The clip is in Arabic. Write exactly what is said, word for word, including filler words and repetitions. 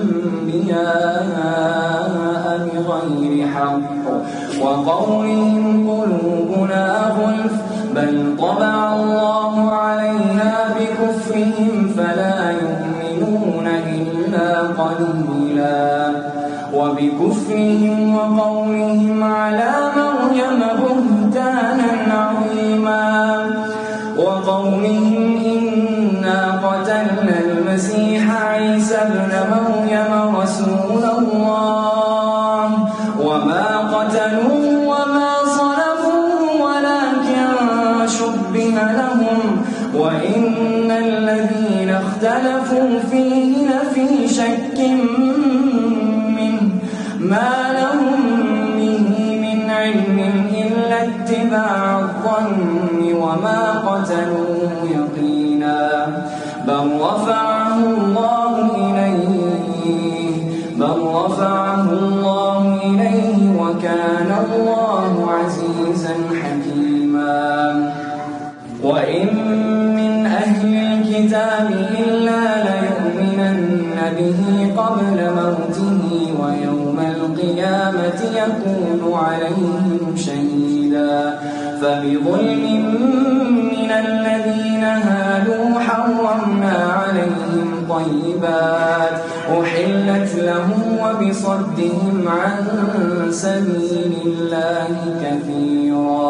الأنبياء بغير حق وقولهم قلوبنا غلف بل طبع الله عليها بكفرهم فلا يؤمنون إلا قليلا وبكفرهم وقولهم على مريم بهتانا عظيما وقولهم إنا قتلنا المسيح عيسى ابن مريم رسول الله وما قتلوه وما صلبوه ولكن شبه لهم وإن الذين اختلفوا فيه لفي شك منه ما لهم به من علم إلا اتباع الظن وما قتلوه يقينا بل رفعه الله إليه بل رفعه الله إليه وكان الله عزيزا حكيما وإن من أهل الكتاب إلا ليؤمنن به قبل موته ويوم القيامة يكون عليهم شهيدا فبظلم من الذين هادوا حرمنا عليهم طيبات أحلت لهم وبصدهم عن سبيل الله كثيرا